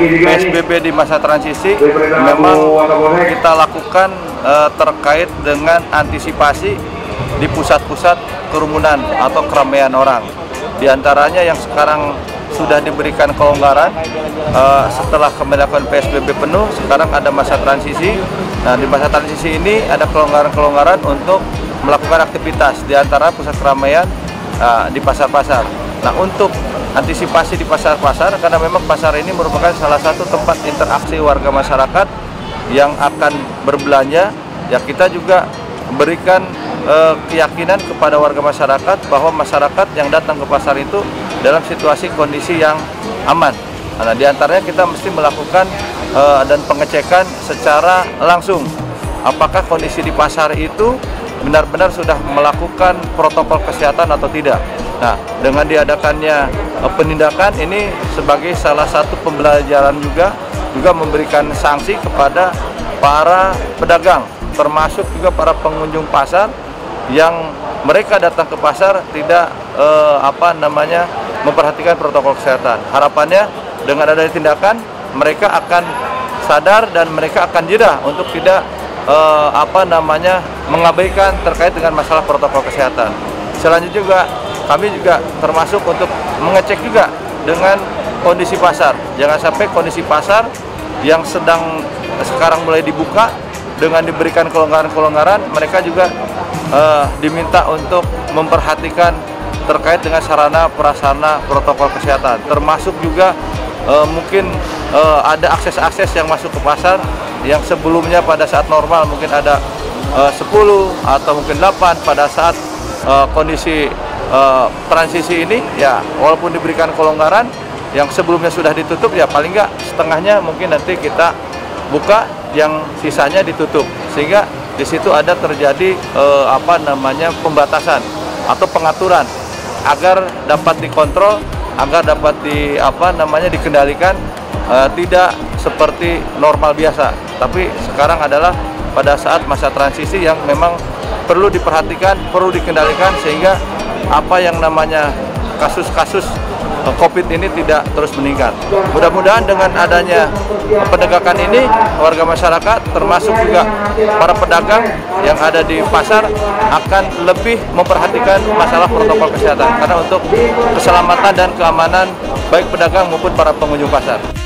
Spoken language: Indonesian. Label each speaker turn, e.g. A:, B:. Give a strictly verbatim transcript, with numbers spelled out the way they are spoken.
A: P S B B di masa transisi memang kita lakukan uh, terkait dengan antisipasi di pusat-pusat kerumunan atau keramaian orang. Di antaranya yang sekarang sudah diberikan kelonggaran uh, setelah melakukan P S B B penuh, sekarang ada masa transisi. Nah, di masa transisi ini ada kelonggaran-kelonggaran untuk melakukan aktivitas di antara pusat keramaian uh, di pasar-pasar. Nah, untuk antisipasi di pasar-pasar, karena memang pasar ini merupakan salah satu tempat interaksi warga masyarakat yang akan berbelanja, ya kita juga berikan eh, keyakinan kepada warga masyarakat bahwa masyarakat yang datang ke pasar itu dalam situasi kondisi yang aman. Nah, di antaranya kita mesti melakukan eh, dan pengecekan secara langsung apakah kondisi di pasar itu benar-benar sudah melakukan protokol kesehatan atau tidak. Nah, dengan diadakannya penindakan ini sebagai salah satu pembelajaran juga, juga memberikan sanksi kepada para pedagang, termasuk juga para pengunjung pasar yang mereka datang ke pasar tidak eh, apa namanya memperhatikan protokol kesehatan. Harapannya dengan adanya tindakan mereka akan sadar dan mereka akan jeda untuk tidak eh, apa namanya mengabaikan terkait dengan masalah protokol kesehatan. Selanjutnya juga kami juga termasuk untuk mengecek juga dengan kondisi pasar. Jangan sampai kondisi pasar yang sedang sekarang mulai dibuka dengan diberikan kelonggaran-kelonggaran, mereka juga uh, diminta untuk memperhatikan terkait dengan sarana prasarana protokol kesehatan. Termasuk juga uh, mungkin uh, ada akses-akses yang masuk ke pasar yang sebelumnya pada saat normal mungkin ada uh, sepuluh atau mungkin delapan, pada saat uh, kondisi Uh, transisi ini ya walaupun diberikan kelonggaran yang sebelumnya sudah ditutup ya paling nggak setengahnya mungkin nanti kita buka, yang sisanya ditutup, sehingga di situ ada terjadi uh, apa namanya pembatasan atau pengaturan agar dapat dikontrol, agar dapat di apa namanya dikendalikan, uh, tidak seperti normal biasa. Tapi sekarang adalah pada saat masa transisi yang memang perlu diperhatikan, perlu dikendalikan sehingga apa yang namanya kasus-kasus COVID ini tidak terus meningkat. Mudah-mudahan dengan adanya penegakan ini, warga masyarakat termasuk juga para pedagang yang ada di pasar akan lebih memperhatikan masalah protokol kesehatan, karena untuk keselamatan dan keamanan baik pedagang maupun para pengunjung pasar.